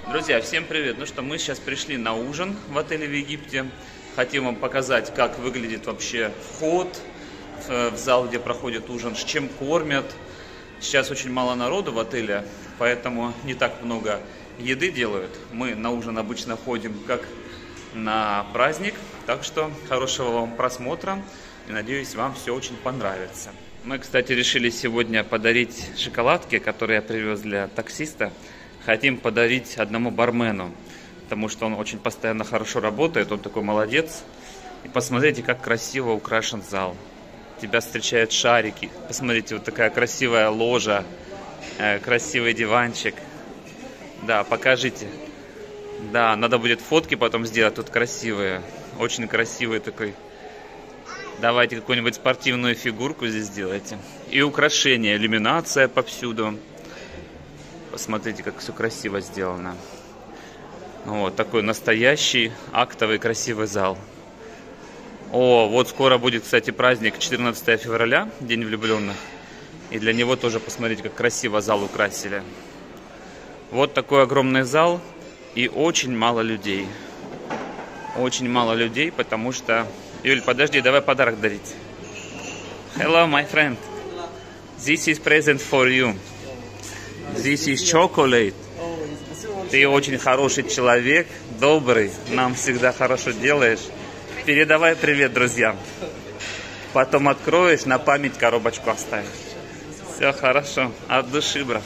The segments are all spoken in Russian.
Друзья, всем привет! Ну что, мы сейчас пришли на ужин в отеле в Египте. Хотим вам показать, как выглядит вообще вход в зал, где проходит ужин, с чем кормят. Сейчас очень мало народу в отеле, поэтому не так много еды делают. Мы на ужин обычно ходим как на праздник, так что хорошего вам просмотра и надеюсь, вам все очень понравится. Мы, кстати, решили сегодня подарить шоколадки, которые я привез для таксиста. Хотим подарить одному бармену, потому что он очень постоянно хорошо работает, он такой молодец. И посмотрите, как красиво украшен зал. Тебя встречают шарики. Посмотрите, вот такая красивая ложа, красивый диванчик. Да, покажите. Да, надо будет фотки потом сделать тут красивые. Очень красивый такой. Давайте какую-нибудь спортивную фигурку здесь сделайте. И украшения, иллюминация повсюду. Посмотрите, как все красиво сделано. Вот такой настоящий актовый красивый зал. О, вот скоро будет, кстати, праздник 14 февраля, День влюбленных. И для него тоже посмотрите, как красиво зал украсили. Вот такой огромный зал и очень мало людей. Очень мало людей, потому что... Юль, подожди, давай подарок дарить. Hello, my friend. This is present for you. This is chocolate. Ты очень хороший человек, добрый, нам всегда хорошо делаешь. Передавай привет друзьям. Потом откроешь, на память коробочку оставишь. Все хорошо, от души, брат.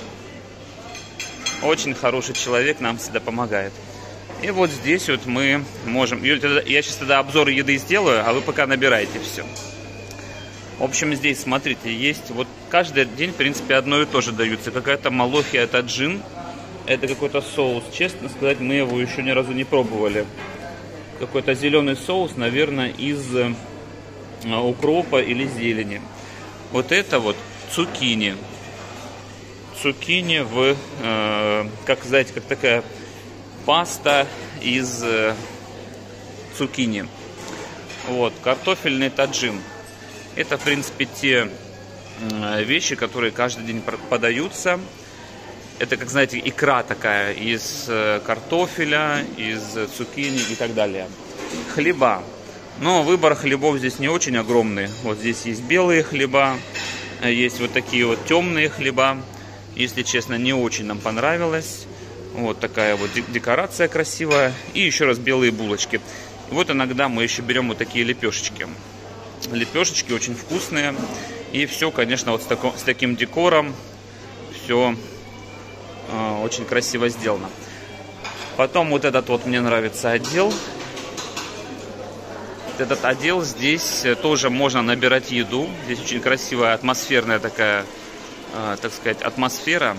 Очень хороший человек, нам всегда помогает. И вот здесь вот мы можем... Юль, я сейчас тогда обзор еды сделаю, а вы пока набираете все. В общем, здесь, смотрите, есть вот каждый день, в принципе, одно и то же даются. Какая-то малохия, это джин, это какой-то соус. Честно сказать, мы его еще ни разу не пробовали. Какой-то зеленый соус, наверное, из укропа или зелени. Вот это вот цукини. Цукини в, как, знаете, как такая паста из цукини. Вот, картофельный таджин. Это, в принципе, те вещи, которые каждый день подаются. Это, как знаете, икра такая из картофеля, из цукини и так далее. Хлеба. Но выбор хлебов здесь не очень огромный. Вот здесь есть белые хлеба, есть вот такие вот темные хлеба. Если честно, не очень нам понравилось. Вот такая вот декорация красивая. И еще раз белые булочки. И вот иногда мы еще берем вот такие лепешечки. Лепешечки очень вкусные. И все, конечно, вот с таким декором. Все очень красиво сделано. Потом вот этот вот мне нравится отдел. Этот отдел, здесь тоже можно набирать еду. Здесь очень красивая атмосферная такая, так сказать, атмосфера.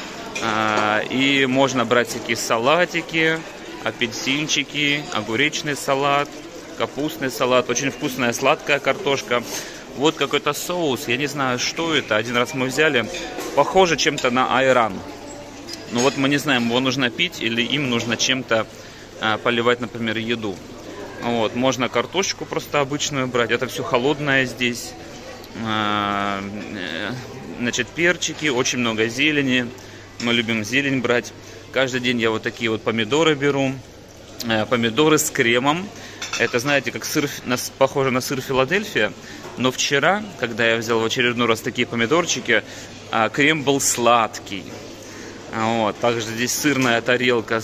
И можно брать всякие салатики, апельсинчики, огуречный салат, капустный салат. Очень вкусная сладкая картошка. Вот какой-то соус, я не знаю, что это. Один раз мы взяли, похоже чем-то на айран. Но вот мы не знаем, его нужно пить или им нужно чем-то поливать, например, еду. Вот, можно картошечку просто обычную брать. Это все холодное здесь. Значит, перчики, очень много зелени. Мы любим зелень брать. Каждый день я вот такие вот помидоры беру. Помидоры с кремом. Это, знаете, как сыр, похоже на сыр Филадельфия. Но вчера, когда я взял в очередной раз такие помидорчики, крем был сладкий. Вот. Также здесь сырная тарелка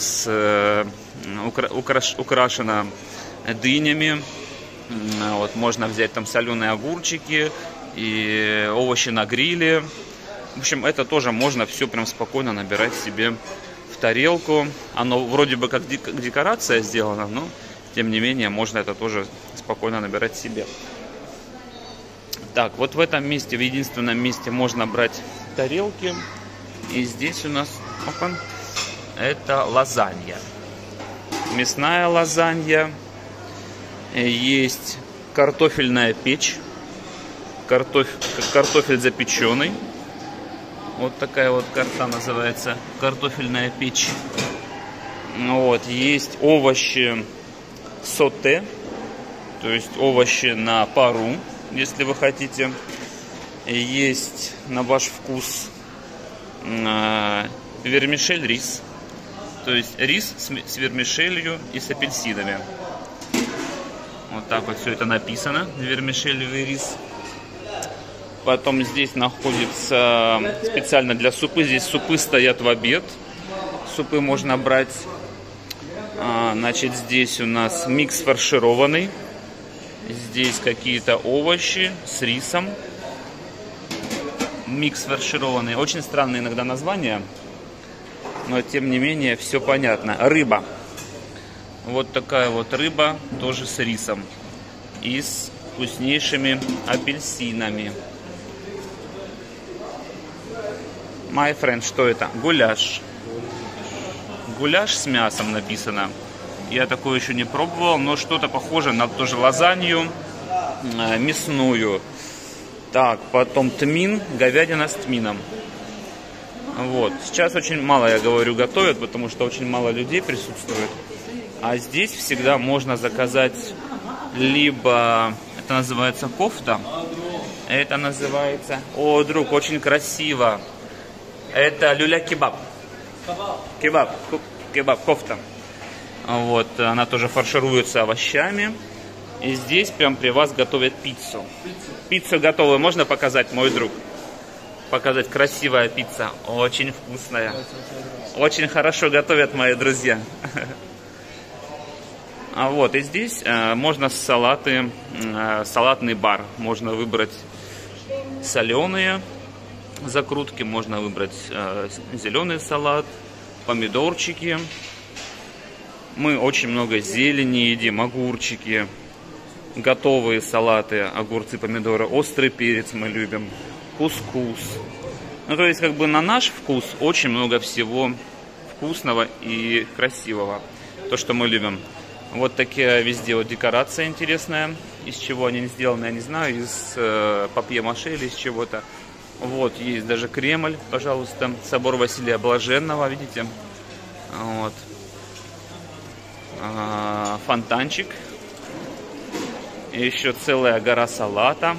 украшена дынями. Вот. Можно взять там соленые огурчики и овощи на гриле. В общем, это тоже можно все прям спокойно набирать себе в тарелку. Оно вроде бы как декорация сделана, но тем не менее можно это тоже спокойно набирать себе. Так, вот в этом месте, в единственном месте можно брать тарелки. И здесь у нас это лазанья. Мясная лазанья. Есть картофельная печь. Картофель запеченный. Вот такая вот карта называется. Картофельная печь. Вот, есть овощи соте. То есть овощи на пару, если вы хотите. Есть на ваш вкус вермишель, рис. То есть рис с вермишелью и с апельсинами. Вот так вот все это написано. Вермишелевый рис. Потом здесь находится специально для супы. Здесь супы стоят в обед. Супы можно брать. Значит, здесь у нас микс фаршированный. Здесь какие-то овощи с рисом. Микс фаршированный. Очень странные иногда названия. Но тем не менее все понятно. Рыба. Вот такая вот рыба. Тоже с рисом. И с вкуснейшими апельсинами. My friend, что это? Гуляш. Гуляш с мясом написано. Я такое еще не пробовал, но что-то похоже на тоже лазанью мясную. Так, потом тмин, говядина с тмином. Вот. Сейчас очень мало, я говорю, готовят, потому что очень мало людей присутствует. А здесь всегда можно заказать либо, это называется кофта, это называется, о, друг, очень красиво. Это люля-кебаб. Кебаб, кофта. Вот, она тоже фаршируется овощами. И здесь прям при вас готовят пиццу. Пиццу готовую можно показать, мой друг? Показать, красивая пицца. Очень вкусная. Очень хорошо готовят мои друзья. А вот, и здесь можно салаты, салатный бар. Можно выбрать соленые закрутки, можно выбрать зеленый салат, помидорчики. Мы очень много зелени едим, огурчики, готовые салаты, огурцы, помидоры, острый перец мы любим, кускус. Ну, то есть, как бы на наш вкус очень много всего вкусного и красивого. То, что мы любим. Вот такие везде вот декорация интересная. Из чего они сделаны, я не знаю, из папье-маше или из чего-то. Вот, есть даже Кремль, пожалуйста, собор Василия Блаженного, видите? Вот. Фонтанчик. И еще целая гора салата.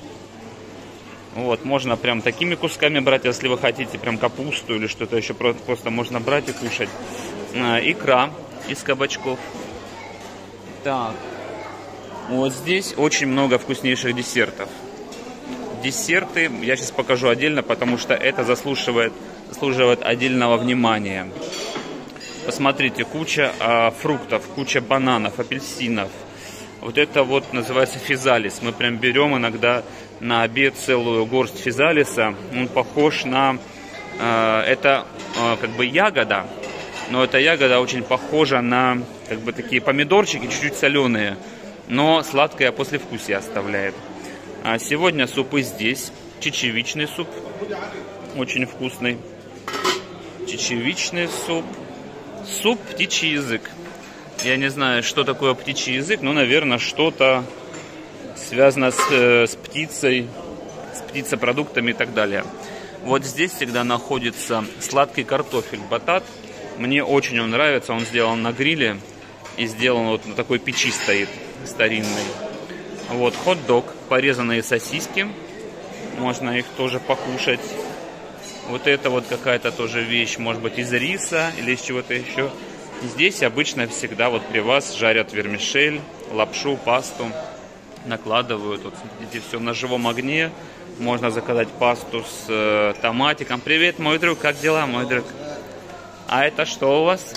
Вот, можно прям такими кусками брать, если вы хотите, прям капусту или что-то еще, просто можно брать и кушать. Икра из кабачков. Так, вот здесь очень много вкуснейших десертов. Десерты я сейчас покажу отдельно, потому что это заслуживает отдельного внимания. Посмотрите, куча фруктов, куча бананов, апельсинов. Вот это вот называется физалис. Мы прям берем иногда на обед целую горсть физалиса. Он похож на... это как бы ягода, но эта ягода очень похожа на как бы такие помидорчики, чуть-чуть соленые, но сладкое послевкусие оставляет. А сегодня супы здесь. Чечевичный суп. Очень вкусный. Чечевичный суп. Суп птичий язык. Я не знаю, что такое птичий язык, но, наверное, что-то связано с птицей, с птицепродуктами и так далее. Вот здесь всегда находится сладкий картофель, батат. Мне очень он нравится. Он сделан на гриле и сделан вот на такой печи стоит, старинной. Вот хот-дог, порезанные сосиски. Можно их тоже покушать. Вот это вот какая-то тоже вещь, может быть, из риса или из чего-то еще. Здесь обычно всегда вот при вас жарят вермишель, лапшу, пасту. Накладывают. Вот смотрите, все на живом огне. Можно заказать пасту с томатиком. Привет, мой друг, как дела, мой друг? А это что у вас?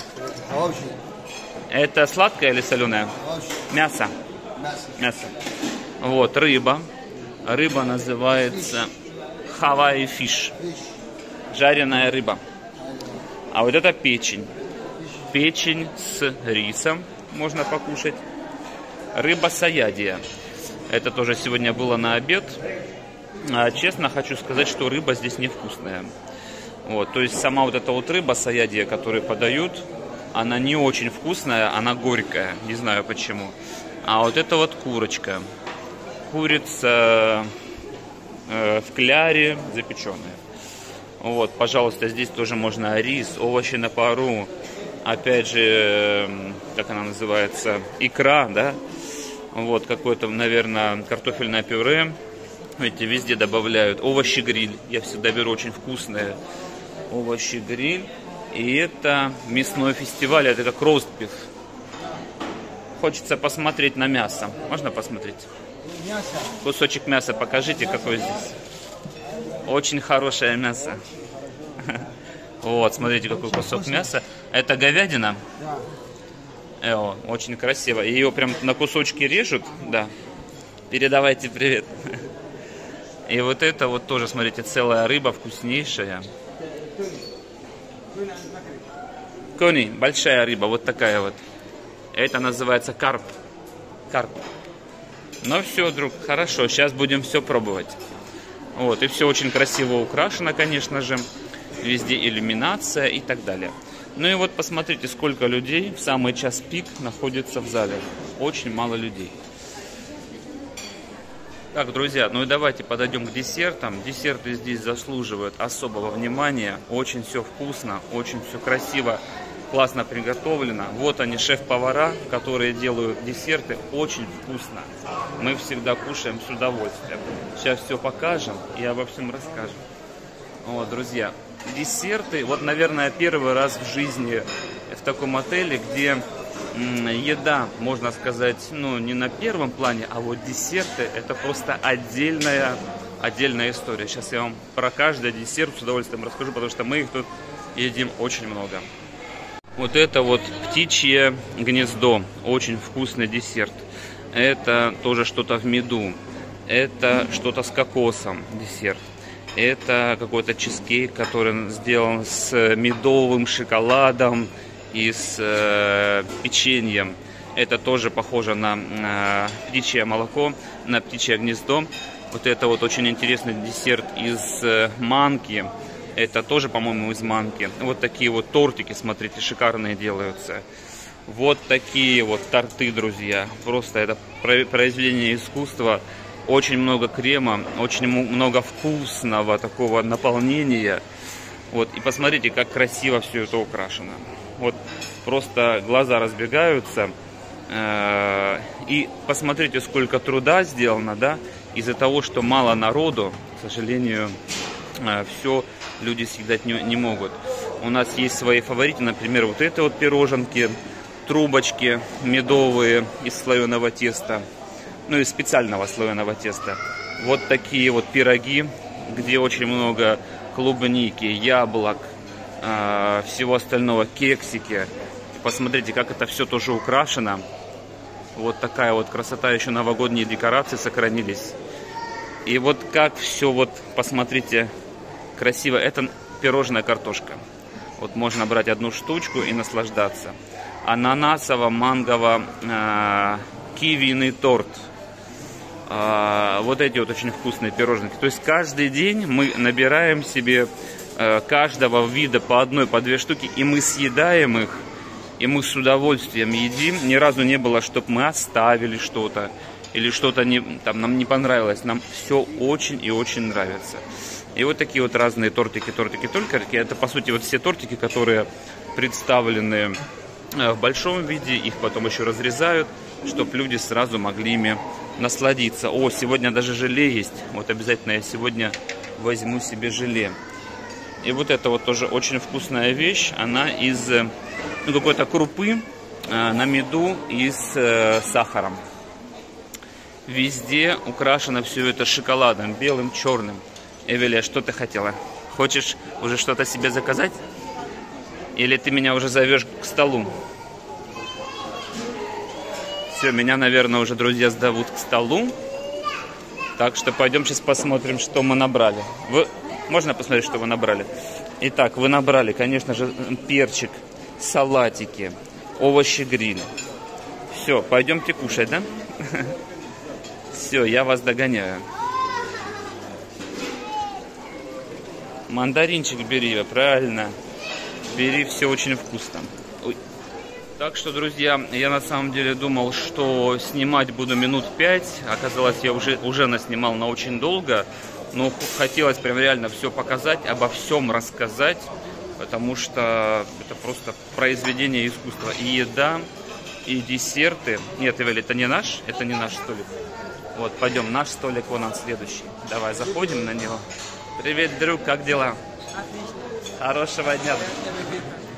Это сладкое или соленое? Мясо. Мясо. Вот, рыба. Рыба называется Hawaii fish. Жареная рыба. А вот это печень. Печень с рисом можно покушать. Рыба саядия. Это тоже сегодня было на обед. Честно хочу сказать, что рыба здесь невкусная. Вот, то есть сама вот эта вот рыба саядия, которую подают, она не очень вкусная, она горькая. Не знаю почему. А вот это вот курочка. Курица в кляре запеченная. Вот, пожалуйста, здесь тоже можно рис, овощи на пару. Опять же, как она называется, икра, да? Вот, какое-то, наверное, картофельное пюре. Видите, везде добавляют. Овощи-гриль. Я всегда беру очень вкусные. Овощи-гриль. И это мясной фестиваль, это как ростбиф. Хочется посмотреть на мясо. Можно посмотреть? Кусочек мяса покажите, какой здесь. Очень хорошее мясо. Вот, смотрите, какой кусок мяса. Это говядина? Да. Очень красиво. Ее прям на кусочки режут, да. Передавайте привет. И вот это вот тоже, смотрите, целая рыба, вкуснейшая. Кони, большая рыба, вот такая вот. Это называется карп. Карп. Ну все, друг, хорошо, сейчас будем все пробовать. Вот, и все очень красиво украшено, конечно же. Везде иллюминация и так далее. Ну и вот посмотрите, сколько людей в самый час пик находится в зале. Очень мало людей. Так, друзья, ну и давайте подойдем к десертам. Десерты здесь заслуживают особого внимания. Очень все вкусно, очень все красиво, классно приготовлено. Вот они, шеф-повара, которые делают десерты очень вкусно. Мы всегда кушаем с удовольствием. Сейчас все покажем и обо всем расскажем. Вот, друзья, десерты. Вот, наверное, первый раз в жизни в таком отеле, где еда, можно сказать, ну, не на первом плане, а вот десерты — это просто отдельная история. Сейчас я вам про каждый десерт с удовольствием расскажу, потому что мы их тут едим очень много. Вот это вот птичье гнездо, очень вкусный десерт. Это тоже что-то в меду, это что-то с кокосом десерт. Это какой-то чизкейк, который сделан с медовым шоколадом и с печеньем. Это тоже похоже на птичье молоко, на птичье гнездо. Вот это вот очень интересный десерт из манки. Это тоже, по-моему, из манки. Вот такие вот тортики, смотрите, шикарные делаются. Вот такие вот торты, друзья. Просто это произведение искусства. Очень много крема, очень много вкусного такого наполнения. Вот, и посмотрите, как красиво все это украшено. Вот просто глаза разбегаются. И посмотрите, сколько труда сделано, да, из-за того, что мало народу, к сожалению, все люди съедать не могут. У нас есть свои фавориты, например, вот это вот пироженки, трубочки медовые из слоеного теста, ну из специального слоеного теста. Вот такие вот пироги, где очень много клубники, яблок, всего остального, кексики. Посмотрите, как это все тоже украшено. Вот такая вот красота, еще новогодние декорации сохранились. И вот как все, вот посмотрите, красиво. Это пирожная картошка. Вот можно брать одну штучку и наслаждаться. Ананасово-мангово-кивийный торт. Вот эти вот очень вкусные пироженки. То есть каждый день мы набираем себе каждого вида по одной, по две штуки, и мы съедаем их, и мы с удовольствием едим. Ни разу не было, чтобы мы оставили что-то, или что-то нам не понравилось. Нам все очень и очень нравится. И вот такие вот разные тортики. Это, по сути, вот все тортики, которые представлены в большом виде. Их потом еще разрезают, чтобы люди сразу могли ими насладиться. О, сегодня даже желе есть. Вот обязательно я сегодня возьму себе желе. И вот это вот тоже очень вкусная вещь. Она из какой-то крупы на меду и с сахаром. Везде украшено все это шоколадом, белым, черным. Эвелия, что ты хотела? Хочешь уже что-то себе заказать? Или ты меня уже зовешь к столу? Все, меня, наверное, уже друзья зовут к столу. Так что пойдем сейчас посмотрим, что мы набрали. Можно посмотреть, что вы набрали? Итак, вы набрали, конечно же, перчик, салатики, овощи-гриль. Все, пойдемте кушать, да? Все, я вас догоняю. Мандаринчик бери, правильно. Бери, все очень вкусно. Ой. Так что, друзья, я на самом деле думал, что снимать буду минут 5. Оказалось, я уже наснимал на очень долго. Но хотелось прям реально все показать, обо всем рассказать. Потому что это просто произведение искусства. И еда, и десерты. Нет, Эвель, это не наш столик. Вот, пойдем, наш столик, вон он следующий. Давай, заходим на него. Привет, друг, как дела? Отлично. Хорошего дня.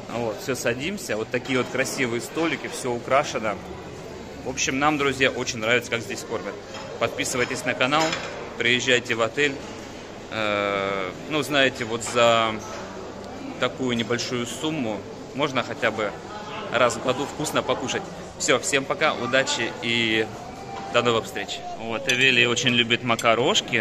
Вот, все, садимся. Вот такие вот красивые столики, все украшено. В общем, нам, друзья, очень нравится, как здесь кормят. Подписывайтесь на канал, приезжайте в отель. Ну, знаете, вот за такую небольшую сумму можно хотя бы раз в году вкусно покушать. Все, всем пока, удачи и до новых встреч. Вот, Эвелия очень любит макарошки.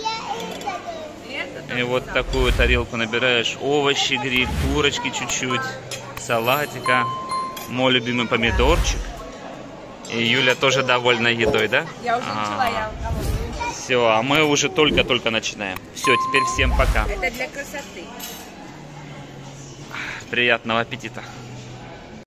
И вот такую тарелку набираешь: овощи, гриль, курочки чуть-чуть, салатика, мой любимый помидорчик. И Юля тоже довольна едой, да? Я уже начала, я голодная. Все, а мы уже только-только начинаем. Все, теперь всем пока. Это для красоты. Приятного аппетита.